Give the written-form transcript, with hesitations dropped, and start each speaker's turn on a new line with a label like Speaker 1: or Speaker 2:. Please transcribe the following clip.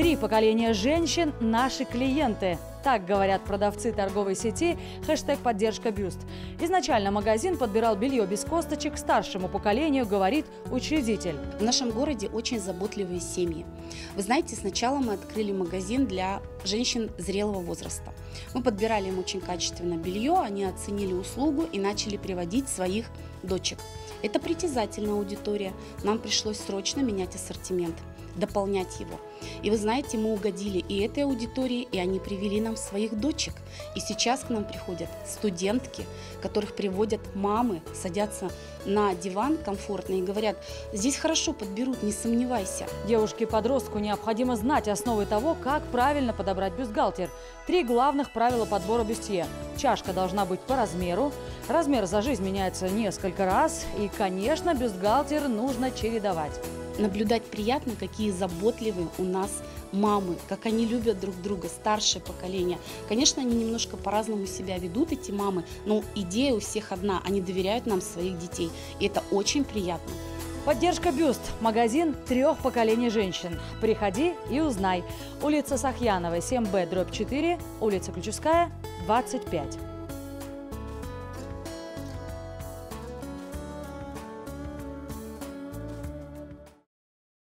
Speaker 1: 3 поколения женщин – наши клиенты. Так говорят продавцы торговой сети #поддержка бюст. Изначально магазин подбирал белье без косточек старшему поколению, говорит учредитель.
Speaker 2: В нашем городе очень заботливые семьи. Вы знаете, сначала мы открыли магазин для женщин зрелого возраста. Мы подбирали им очень качественное белье, они оценили услугу и начали приводить своих дочек. Это притязательная аудитория. Нам пришлось срочно менять ассортимент, дополнять его. И вы знаете, мы угодили и этой аудитории, и они привели нам своих дочек. И сейчас к нам приходят студентки, которых приводят мамы, садятся на диван комфортно и говорят: здесь хорошо подберут, не сомневайся.
Speaker 1: Девушке-подростку необходимо знать основы того, как правильно подобрать бюстгальтер. 3 главных правила подбора бюстье. Чашка должна быть по размеру, размер за жизнь меняется несколько раз, и, конечно, бюстгальтер нужно чередовать.
Speaker 2: Наблюдать приятно, какие заботливые у нас мамы, как они любят друг друга, старшее поколение. Конечно, они немножко по-разному себя ведут, эти мамы, но идея у всех одна, они доверяют нам своих детей, и это очень приятно.
Speaker 1: Поддержка бюст. Магазин 3 поколений женщин. Приходи и узнай. Улица Сахьянова, 7Б/4, улица Ключевская, 25.